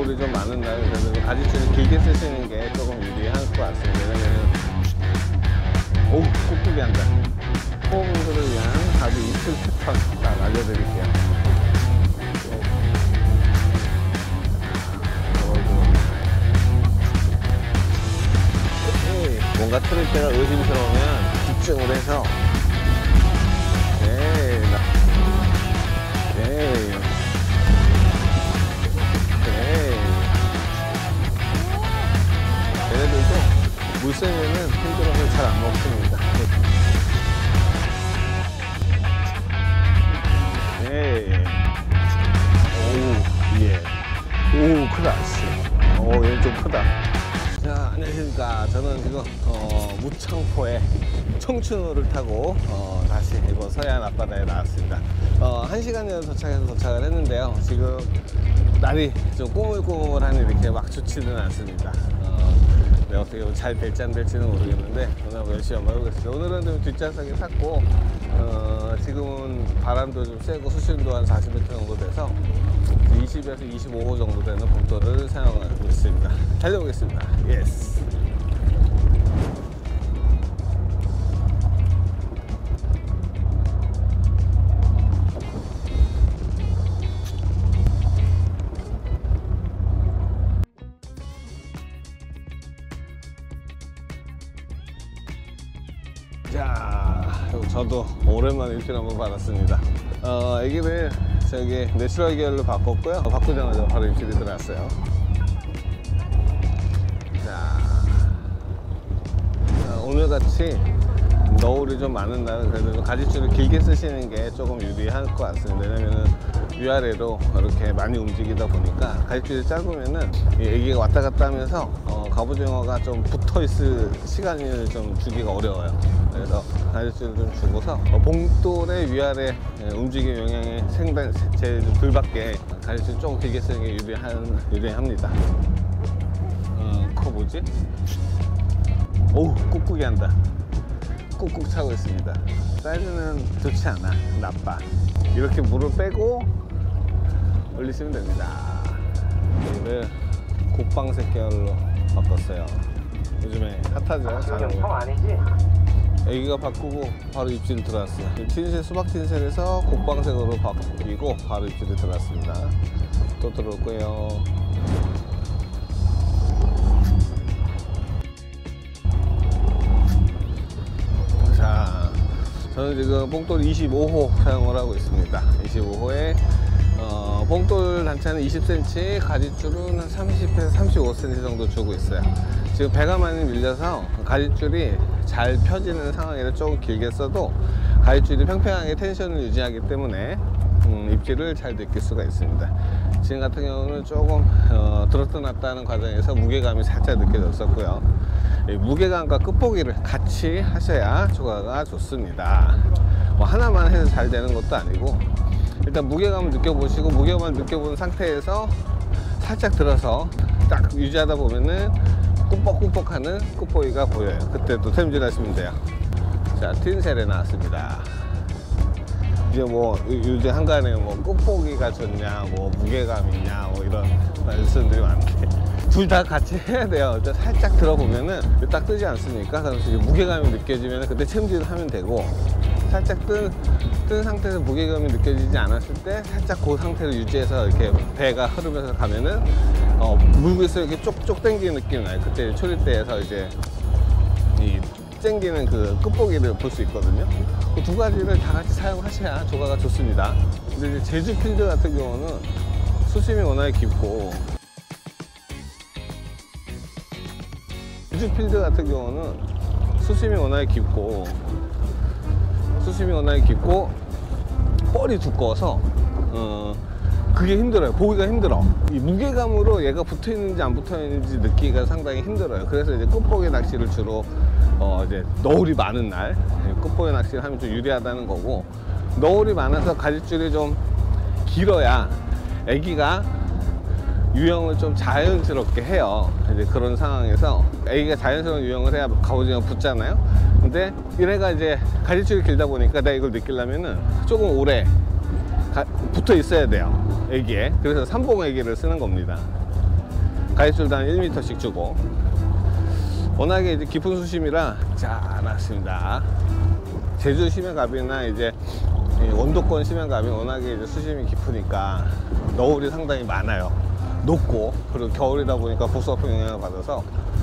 너울이 좀 많은 날 그래서 가지줄을 길게 쓰시는 게 조금 유리할 것 같습니다. 왜냐면 오 꾹꾹이 한다. 호흡분들을 위한 바로 이틀 패턴 딱 알려드릴게요. 뭔가 틀을 때가 의심스러우면 집중을 해서 얘네들도 물생에는 힘들어서 잘 안 먹습니다. 오 크다. 얘는 좀 크다. 자, 안녕하십니까. 저는 지금 무창포에 청춘호를 타고 다시 이번 서해안 앞바다에 나왔습니다. 1시간 전에 도착을 했는데요. 지금 날이 좀 꼬물꼬물하니 이렇게 막 좋지는 않습니다. 네, 어떻게 보면 잘 될지 안 될지는 모르겠는데 오늘 한번 열심히 한번 해보겠습니다. 오늘은 좀 뒷좌석에 탔고 지금은 바람도 좀 세고 수심도 한 40m 정도 돼서 20에서 25호 정도 되는 복도를 사용하고 있습니다. 달려보겠습니다. 예스. 자, 저도 오랜만에 일주일 한번 받았습니다. 애기를 저기 내추럴 계열로 바꿨고요. 바꾸자마자 바로 입질이 들어왔어요. 자, 오늘같이 너울이 좀 많은 날은 그래도 가지줄을 길게 쓰시는 게 조금 유리할 것 같습니다. 왜냐면은 위아래로 이렇게 많이 움직이다 보니까 가지줄이 짧으면은 애기가 왔다 갔다 하면서 갑오징어가 좀 붙어 있을 시간을 좀 주기가 어려워요. 그래서 가지줄을 좀 주고서 봉돌의 위아래 움직임 영향에 제일 덜 받게 가지줄 조금 길게 쓰는 게 유리합니다. 그거 뭐지? 오 꾹꾹이 한다. 꾹꾹 차고 있습니다. 사이즈는 좋지 않아. 나빠. 이렇게 물을 빼고 올리시면 됩니다. 얘를 곡방색 계열로 바꿨어요. 요즘에 핫하죠. 경품 아니지? 애기가 바꾸고 바로 입질 들어왔어요. 틴셀, 수박 틴셀에서 곡방색으로 바뀌고 바로 입질이 들어왔습니다. 또 들어올 거예요. 자, 저는 지금 봉돌 25호 사용을 하고 있습니다. 25호에 봉돌 단차는 20cm, 가지줄은 한 30에서 35cm 정도 주고 있어요. 지금 배가 많이 밀려서 가지줄이 잘 펴지는 상황이라 조금 길게 써도 가지줄이 평평하게 텐션을 유지하기 때문에 입질을 잘 느낄 수가 있습니다. 지금 같은 경우는 조금 들었다 놨다 하는 과정에서 무게감이 살짝 느껴졌었고요. 무게감과 끝보기를 같이 하셔야 조과가 좋습니다. 뭐 하나만 해서 잘 되는 것도 아니고 일단 무게감을 느껴보시고 무게감을 느껴본 상태에서 살짝 들어서 딱 유지하다 보면은 꿈뻑꿈뻑하는 끝보기가 보여요. 그때 또 템질 하시면 돼요. 자, 틴셀에 나왔습니다. 이제 뭐 요즘 한간에 뭐 끝보기가 좋냐 뭐 무게감이냐 뭐 이런 말씀들이 많은데 둘 다 같이 해야 돼요. 살짝 들어보면은 딱 뜨지 않습니까? 그래서 무게감이 느껴지면 그때 챔질을 하면 되고 살짝 뜬 상태에서 무게감이 느껴지지 않았을 때 살짝 그 상태를 유지해서 이렇게 배가 흐르면서 가면은 물구에서 이렇게 쪽쪽 당기는 느낌이 나요. 그때 초리대에서 이제 이 당기는 그 끝보기를 볼 수 있거든요. 그 두 가지를 다 같이 사용하셔야 조과가 좋습니다. 근데 이제 제주 필드 같은 경우는 수심이 워낙에 깊고 제주 필드 같은 경우는 수심이 워낙에 깊고 뻘이 두꺼워서 그게 힘들어요. 보기가 힘들어. 이 무게감으로 얘가 붙어 있는지 안 붙어 있는지 느끼기가 상당히 힘들어요. 그래서 이제 끝보기 낚시를 주로 이제 너울이 많은 날 끝보기 낚시를 하면 좀 유리하다는 거고, 너울이 많아서 가지줄이 좀 길어야 애기가 유형을 좀 자연스럽게 해요. 이제 그런 상황에서 애기가 자연스러운 유형을 해야 갑오징어가 붙잖아요. 근데 얘네가 이제 가지줄이 길다 보니까 내가 이걸 느끼려면은 조금 오래 붙어 있어야 돼요, 애기에. 그래서 삼봉 애기를 쓰는 겁니다. 가입줄도 한 1m씩 주고, 워낙에 이제 깊은 수심이라 자 나왔습니다. 제주 심해갑이나 이제 원도권 심해갑이 워낙에 이제 수심이 깊으니까 너울이 상당히 많아요. 높고, 그리고 겨울이다 보니까 복수압풍 영향을 받아서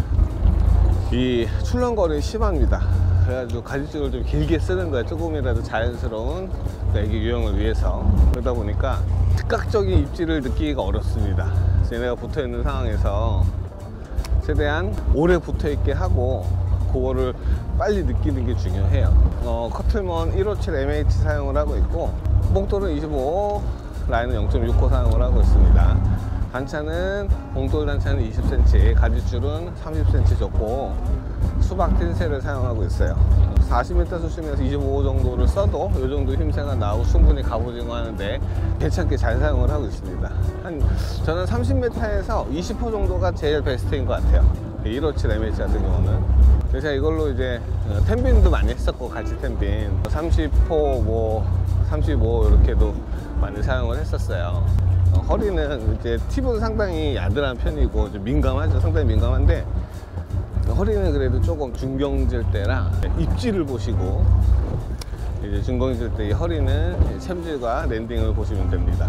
이 출렁거림이 심합니다. 그래가지고 가지줄을 좀 길게 쓰는 거예요. 조금이라도 자연스러운 애기 유형을 위해서. 그러다 보니까 즉각적인 입질을 느끼기가 어렵습니다. 그래서 얘네가 붙어 있는 상황에서 최대한 오래 붙어 있게 하고 그거를 빨리 느끼는 게 중요해요. 커틀먼 157 MH 사용을 하고 있고, 봉돌은 25, 라인은 0.65 사용을 하고 있습니다. 단차는 봉돌 단차는 20cm, 가지줄은 30cm 줬고, 수박 틴셀을 사용하고 있어요. 40m 수심에서 25 정도를 써도 이 정도 힘새가 나오고 충분히 갑오징어 하는데 괜찮게 잘 사용을 하고 있습니다. 저는 30m에서 20호 정도가 제일 베스트인 것 같아요. 157 MH 같은 경우는. 그래서 제가 이걸로 이제 텐빈도 많이 했었고, 갈치 텐빈 30호, 35 이렇게도 많이 사용을 했었어요. 허리는 이제 팁은 상당히 야들한 편이고 좀 민감하죠. 상당히 민감한데, 허리는 그래도 조금 중경질 때라 입질을 보시고, 이제 중경질 때 이 허리는 챔질과 랜딩을 보시면 됩니다.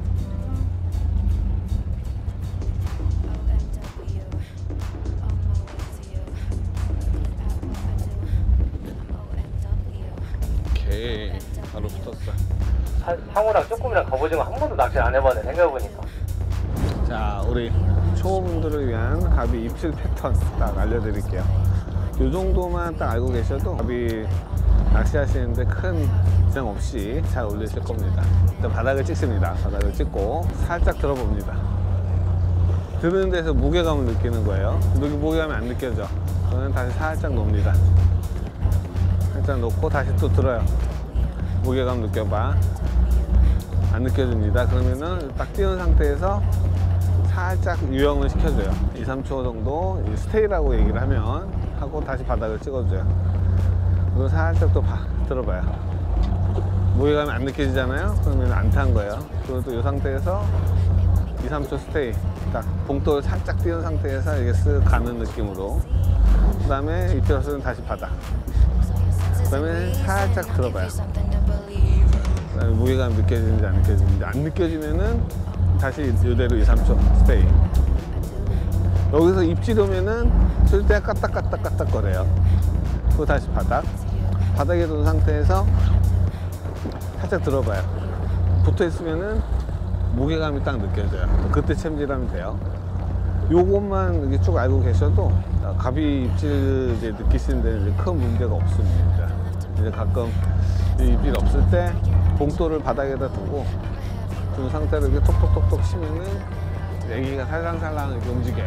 오케이, 바로 붙었어. 상어랑 쪼꾸미랑 갑오징어 한 번도 낚시 안 해봤네, 생각해보니까. 자, 우리 초보분들을 위한 가비 입질 패턴 딱 알려드릴게요. 이 정도만 딱 알고 계셔도 가비 낚시하시는데 큰 지장 없이 잘 올리실 겁니다. 일단 바닥을 찍습니다. 바닥을 찍고 살짝 들어봅니다. 드는 데서 무게감을 느끼는 거예요. 여기 무게감이 안 느껴져. 저는 다시 살짝 놓습니다. 살짝 놓고 다시 또 들어요. 무게감 느껴봐. 안 느껴집니다. 그러면은 딱 띄운 상태에서 살짝 유형을 시켜줘요. 2, 3초 정도 스테이라고 얘기를 하고 다시 바닥을 찍어줘요. 그리고 살짝 또 들어봐요. 무게감이 안 느껴지잖아요. 그러면 안 탄 거예요. 그리고 또 이 상태에서 2, 3초 스테이, 딱 봉돌 살짝 띄운 상태에서 이게 쓱 가는 느낌으로, 그 다음에 입질어서는 다시 바닥, 그 다음에 살짝 들어봐요. 그 다음에 무게감 느껴지는지 안 느껴지는지, 안 느껴지면은 다시 이대로 2, 3초 스테이. 여기서 입질 오면은 쓸 때 까딱까딱 거려요. 그리고 다시 바닥에 둔 상태에서 살짝 들어봐요. 붙어 있으면은 무게감이 딱 느껴져요. 그때 챔질하면 돼요. 요것만 이렇게 쭉 알고 계셔도 가비 입질 이제 느끼시는 데는 큰 문제가 없습니다. 이제 가끔 입질 없을 때 봉돌을 바닥에다 두고 둔 상태로 이렇게 톡톡톡톡 치면은 애기가 살랑살랑 이렇게 움직여요.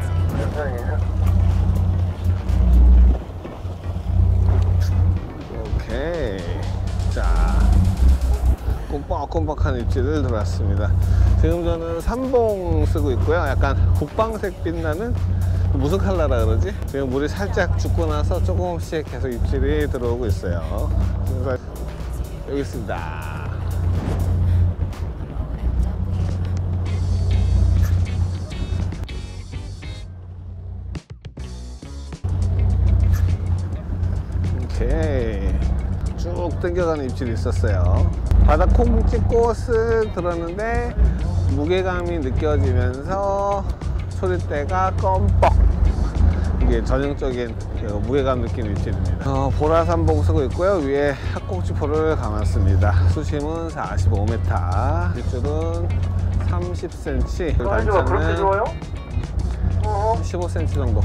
오케이. 자, 꼼빡꼼빡한 입질을 들어왔습니다. 지금 저는 삼봉 쓰고 있고요. 약간 국방색 빛나는, 무슨 컬러라 그러지? 지금 물이 살짝 죽고 나서 조금씩 계속 입질이 들어오고 있어요. 그래서 여기 있습니다. 오케이. 쭉 당겨가는 입질이 있었어요. 바닥 콩 찍고 쓱 들었는데 무게감이 느껴지면서 소리대가 껌뻑, 이게 전형적인 무게감 느끼는 입질입니다. 보라 삼봉 쓰고 있고요. 위에 학꽁치포를 감았습니다. 수심은 45m, 입줄은 30cm, 단차는 15cm 정도.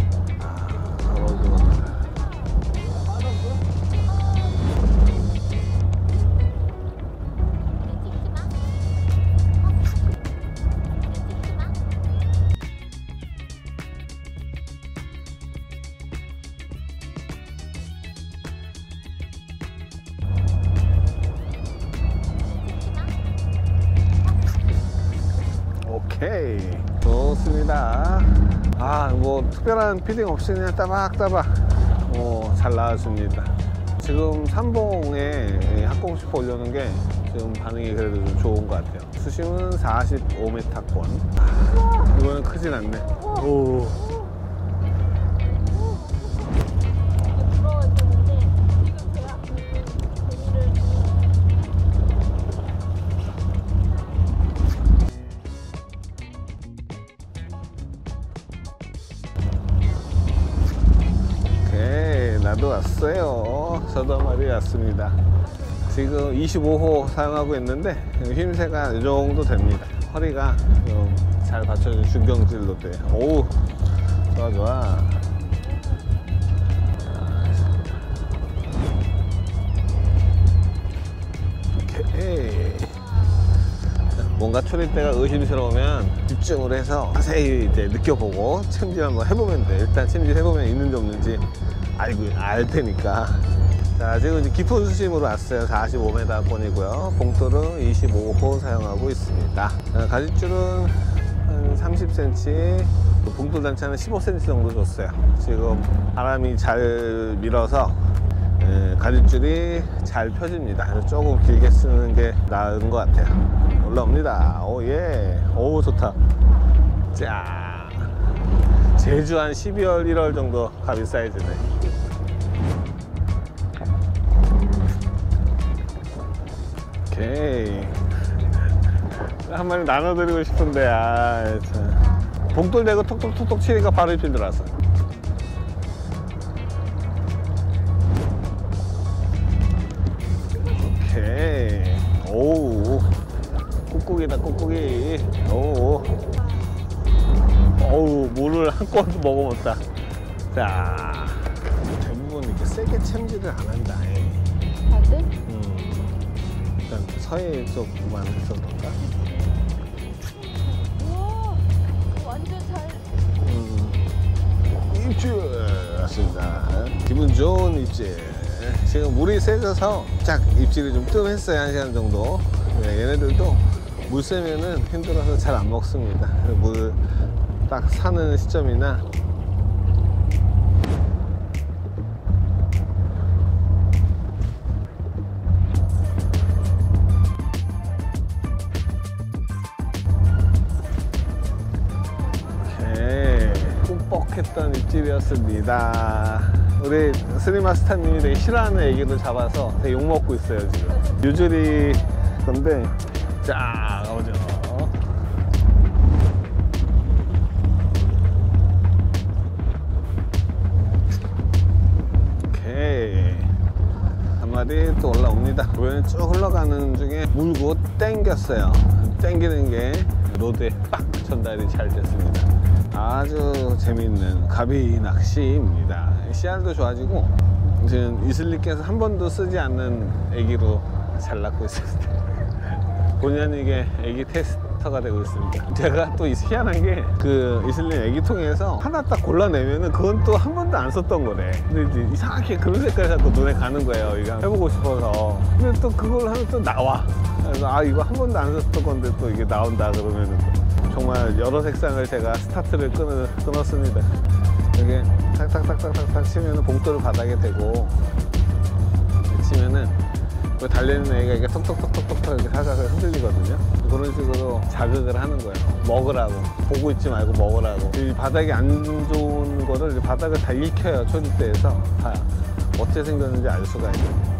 오케이, 좋습니다. 뭐 특별한 피딩 없이 그냥 따박따박 잘 나와줍니다. 지금 삼봉에 학공시포 올려놓은 게 지금 반응이 그래도 좀 좋은 것 같아요. 수심은 45m권. 이거는 크지? 크진 않네. 오. 오케이, 나도 왔어요. 저도 한 마리 왔습니다. 지금 25호 사용하고 있는데 힘새가 이 정도 됩니다. 허리가 좀 잘 받쳐준 중경질로 돼. 오우, 좋아 좋아. 오케이. 뭔가 초리대가 의심스러우면 집중을 해서 자세히 이제 느껴보고 챔질 한번 해보면 돼. 일단 챔질 해보면 있는지 없는지 알 테니까. 자, 지금 이제 깊은 수심으로 왔어요. 45m권이고요. 봉돌은 25호 사용하고 있습니다. 가짓줄은 한 30cm, 봉돌 단차는 15cm 정도 줬어요. 지금 바람이 잘 밀어서 가짓줄이 잘 펴집니다. 그래서 조금 길게 쓰는 게 나은 것 같아요. 올라옵니다. 오예. 오, 좋다. 자, 제주 한 12월 1월 정도 가비 사이즈네. 오케이. 한 마리 나눠드리고 싶은데, 참. 봉돌 대고 톡톡톡톡 치니까 바로 입질 들어왔어. 오케이. 오우. 꾹꾹이다, 꾹꾹이. 오우. 어우, 물을 한 꼬도 먹어봤다. 자, 대부분 이렇게 세게 챔질을 안 한다. 다들? 일단 서해 쪽만 했었던가? 우와, 완전 잘. 입질 왔습니다. 기분 좋은 입질. 지금 물이 세져서 짝 입질이 좀 뜸했어요. 1시간 정도. 얘네들도 물 세면은 힘들어서 잘 안 먹습니다. 물 딱 사는 시점이나 뻑뻑했던 입질이었습니다. 우리 스리마스타님이 되게 싫어하는 애기를 잡아서 되게 욕먹고 있어요. 지금 유주리 건데, 자, 가보죠. 오케이, 한 마리 또 올라옵니다. 보면 쭉 흘러가는 중에 물고 땡겼어요. 땡기는 게 로드에 빡 전달이 잘 됐습니다. 아주 재미있는 가비 낚시입니다. 씨알도 좋아지고 지금 이슬리께서 한 번도 쓰지 않는 애기로 잘 낳고 있습니다. 본의 아니게 애기 테스터가 되고 있습니다. 제가 또 희한한 게 그 이슬림 애기통에서 하나 딱 골라내면은 그건 또 한 번도 안 썼던 거래. 근데 이제 이상하게 그런 색깔이 자꾸 눈에 가는 거예요. 이거 해보고 싶어서. 근데 또 그걸 하면 또 나와. 그래서 아, 이거 한 번도 안 썼던 건데 또 이게 나온다 그러면은 정말 여러 색상을 제가 스타트를 끊었습니다. 이렇게 탁탁탁탁탁탁 치면은 봉돌을 바닥에 대고 치면은 그 달리는 애가 이게 톡톡톡톡톡 이렇게 살살 흔들리거든요. 그런 식으로 자극을 하는 거예요. 먹으라고. 보고 있지 말고 먹으라고. 이 바닥이 안 좋은 거를 바닥을 다 익혀요. 초리대에서 다 어떻게 생겼는지 알 수가 있어요.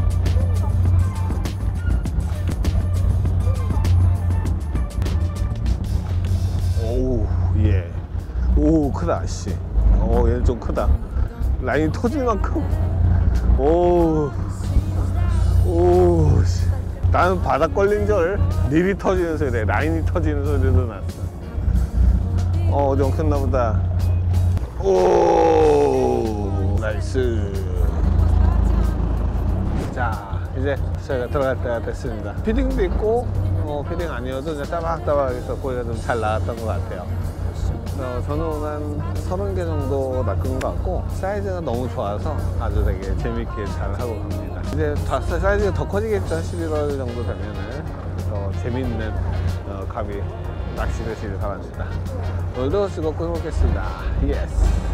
오우, 예. 오, 크다, 씨. 얘는 좀 크다. 라인이 터질 만큼. 오, 씨. 나는 바닥 걸린 줄 릴이 터지는 소리래. 라인이 터지는 소리도 났어. 어디 엉켰나 보다. 오, 나이스. 자, 이제 저희가 들어갈 때가 됐습니다. 피딩도 있고, 피딩 아니어도 그냥 따박따박해서 고기가 좀 잘 나왔던 것 같아요. 저는 한 30개 정도 낚은 것 같고, 사이즈가 너무 좋아서 아주 되게 재밌게 잘 하고 갑니다. 이제 사이즈가 더 커지겠죠. 11월 정도 되면은 더 재밌는 가비 낚시 되시길 바랍니다. 오늘도 즐겁게 해보겠습니다. 예스.